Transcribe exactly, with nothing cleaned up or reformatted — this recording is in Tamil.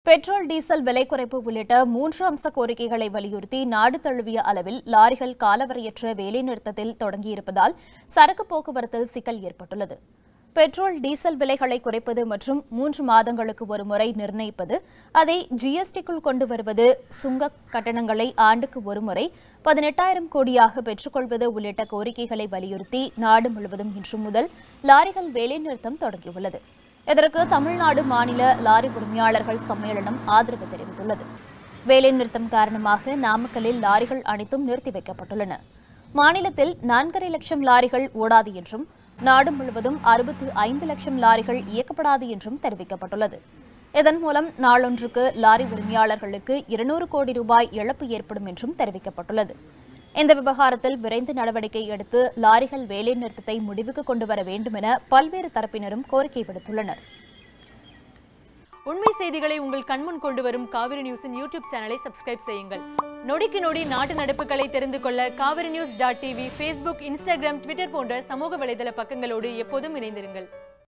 பெட்ரோல் டீசல் விலை குறைப்பு உள்ளிட்ட மூன்று அம்ச கோரிக்கைகளை வலியுறுத்தி நாடு தழுவிய அளவில் லாரிகள் காலவரையற்ற வேலைநிறுத்தத்தில் தொடங்கியிருப்பதால் சரக்கு போக்குவரத்தில் சிக்கல் ஏற்பட்டுள்ளது. பெட்ரோல் டீசல் விலைகளை குறைப்பது மற்றும் மூன்று மாதங்களுக்கு ஒருமுறை நிர்ணயிப்பது, அதை ஜிஎஸ்டிக்குள் கொண்டு வருவது, சுங்க கட்டணங்களை ஆண்டுக்கு ஒருமுறை பதினெட்டாயிரம் கோடியாக பெற்றுக்கொள்வது உள்ளிட்ட கோரிக்கைகளை வலியுறுத்தி நாடு முழுவதும் இன்று முதல் லாரிகள் வேலைநிறுத்தம் தொடங்கியுள்ளது. இதற்கு தமிழ்நாடு மாநில லாரி உரிமையாளர்கள் சம்மேளனம் ஆதரவு தெரிவித்துள்ளது. வேலைநிறுத்தம் காரணமாக நாமக்கல்லில் லாரிகள் அனைத்தும் நிறுத்தி வைக்கப்பட்டுள்ளன. மாநிலத்தில் நான்கரை லட்சம் லாரிகள் ஓடாது என்றும், நாடு முழுவதும் அறுபத்து ஐந்து லட்சம் லாரிகள் இயக்கப்படாது என்றும் தெரிவிக்கப்பட்டுள்ளது. இதன் மூலம் நாளொன்றுக்கு லாரி உரிமையாளர்களுக்கு இருநூறு கோடி ரூபாய் இழப்பு ஏற்படும் என்றும் தெரிவிக்கப்பட்டுள்ளது. இந்த விவகாரத்தில் விரைந்து நடவடிக்கை எடுத்து லாரிகள் வேலைநிறுத்தத்தை முடிவுக்கு கொண்டு வர வேண்டும் என பல்வேறு தரப்பினரும் கோரிக்கை விடுத்துள்ளனர். உண்மை செய்திகளை உங்கள் கண்முன் கொண்டு வரும் காவிரி நியூஸின் யூடியூப் சேனலை சப்ஸ்கிரைப் செய்யுங்கள். நொடிக்கு நொடி நாட்டு நடப்புகளை தெரிந்து கொள்ள Kaveri news dot TV, Facebook, Instagram, Twitter போன்ற சமூக வலைதள பக்கங்களோடு எப்போதும் இணைந்திருங்கள்.